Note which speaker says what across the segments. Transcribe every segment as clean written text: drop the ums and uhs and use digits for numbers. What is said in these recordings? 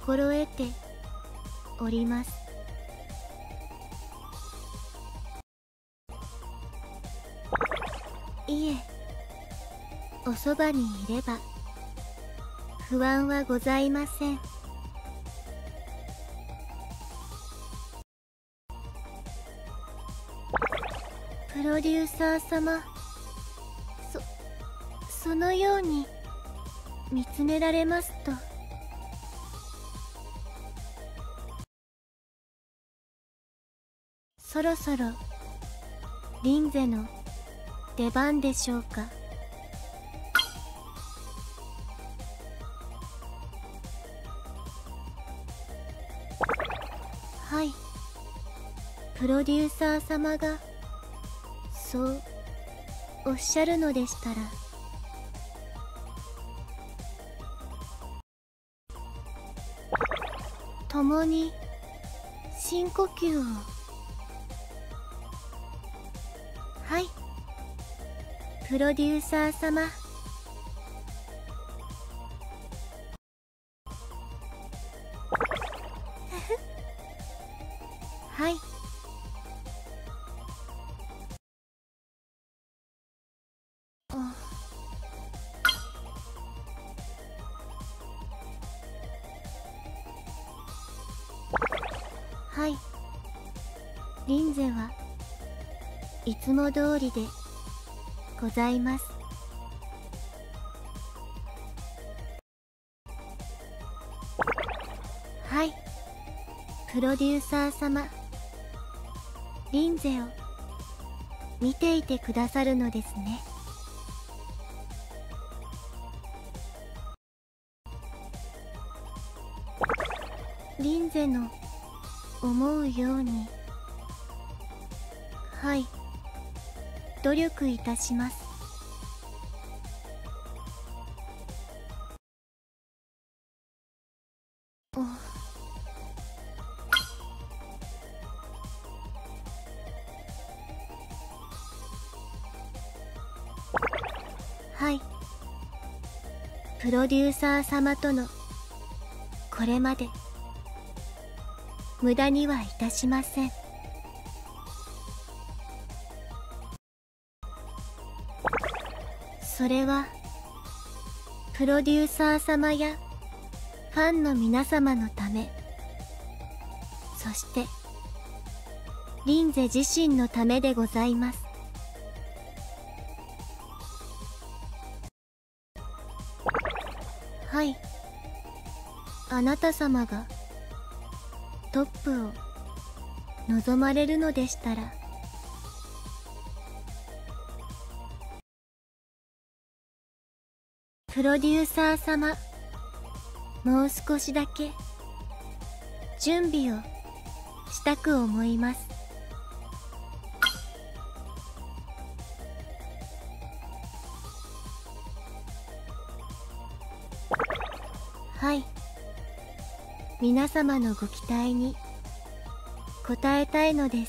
Speaker 1: 心得ております。いえ、おそばにいれば不安はございません。プロデューサー様、そのように見つめられますと、そろそろリンゼの出番でしょうか。はい、プロデューサー様がそうおっしゃるのでしたら、共に深呼吸を。はい、プロデューサー様。はい。はい。リンゼはいつも通りでございます。はい。プロデューサー様、リンゼを見ていてくださるのですね。リンゼの思うように、はい、努力いたします。はい、プロデューサー様とのこれまで無駄にはいたしません。それはプロデューサー様やファンの皆様のため、そしてリンゼ自身のためでございます。はい、あなた様がトップを望まれるのでしたら、プロデューサー様、もう少しだけ準備をしたく思います。はい、皆様のご期待に応えたいのです。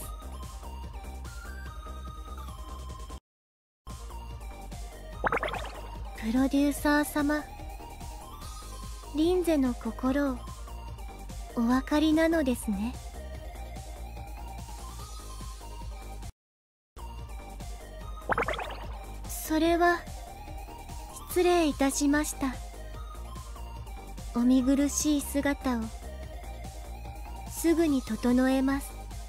Speaker 1: プロデューサー様、リンゼの心をお分かりなのですね。それは失礼いたしました。お見苦しい姿をすぐに整えます。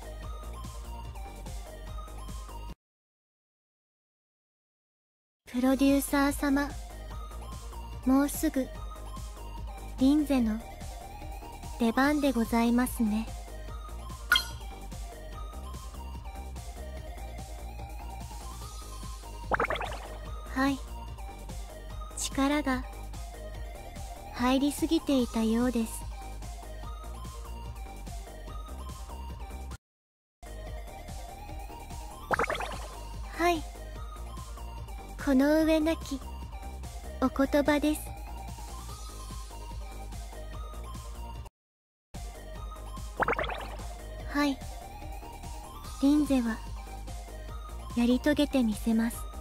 Speaker 1: プロデューサー様、もうすぐリンゼの出番でございますね。はい、力が入りすぎていたようです。はい、この上なきお言葉です。はい、リンゼはやり遂げてみせます。